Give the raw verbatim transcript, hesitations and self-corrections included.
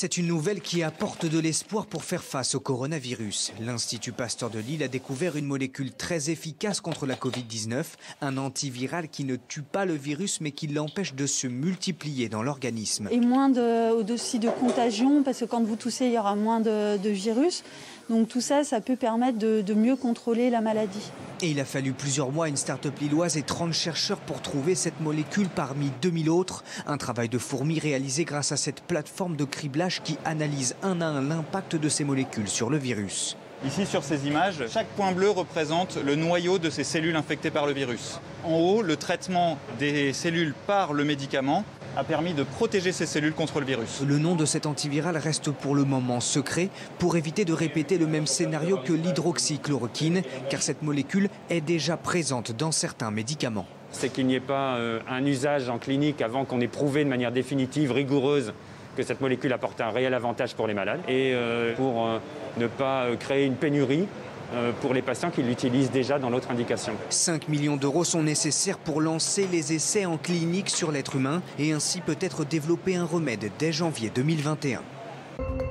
C'est une nouvelle qui apporte de l'espoir pour faire face au coronavirus. L'Institut Pasteur de Lille a découvert une molécule très efficace contre la Covid dix-neuf, un antiviral qui ne tue pas le virus mais qui l'empêche de se multiplier dans l'organisme. Et moins de, aussi de contagion, parce que quand vous toussez, il y aura moins de, de virus. Donc tout ça, ça peut permettre de, de mieux contrôler la maladie. Et il a fallu plusieurs mois à une start-up lilloise et trente chercheurs pour trouver cette molécule parmi deux mille autres. Un travail de fourmi réalisé grâce à cette plateforme de criblage qui analyse un à un l'impact de ces molécules sur le virus. Ici sur ces images, chaque point bleu représente le noyau de ces cellules infectées par le virus. En haut, le traitement des cellules par le médicament a permis de protéger ces cellules contre le virus. Le nom de cet antiviral reste pour le moment secret pour éviter de répéter le même scénario que l'hydroxychloroquine, car cette molécule est déjà présente dans certains médicaments. C'est qu'il n'y ait pas euh, un usage en clinique avant qu'on ait prouvé de manière définitive, rigoureuse, que cette molécule apporte un réel avantage pour les malades et euh, pour euh, ne pas euh, créer une pénurie euh, pour les patients qui l'utilisent déjà dans l'autre indication. cinq millions d'euros sont nécessaires pour lancer les essais en clinique sur l'être humain et ainsi peut-être développer un remède dès janvier deux mille vingt et un.